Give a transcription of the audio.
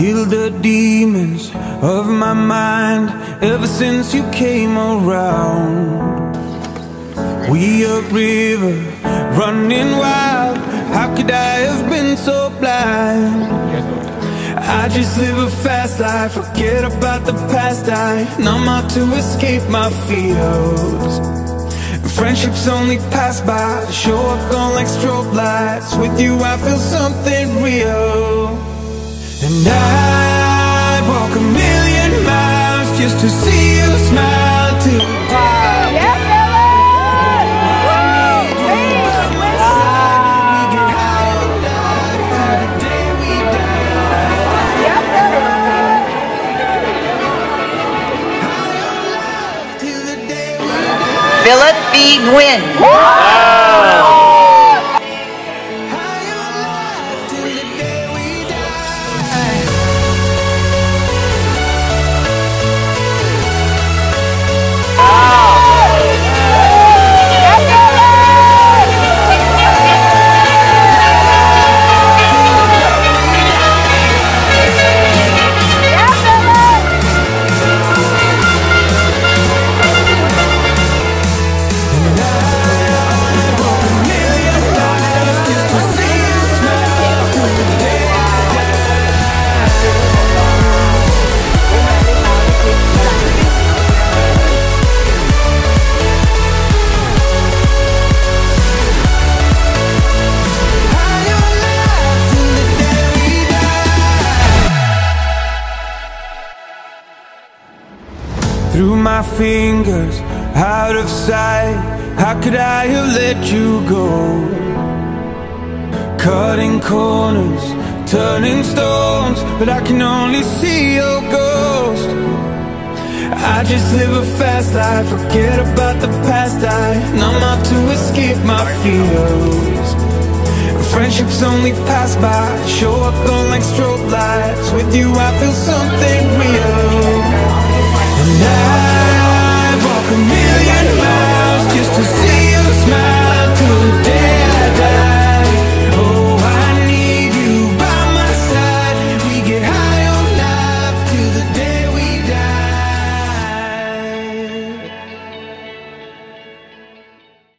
Heal the demons of my mind ever since you came around. We a river running wild. How could I have been so blind? I just live a fast life, forget about the past. I numb out to escape my fears. Friendships only pass by, show up gone like strobe lights. With you I feel something real. And I'd walk a million miles just to see you smile till Phillip B. Nguyen. through my fingers, out of sight. How could I have let you go? Cutting corners, turning stones, but I can only see your ghost. I just live a fast life, forget about the past. I numb out to escape my fears. Friendships only pass by, show up on like strobe lights. With you I feel something real.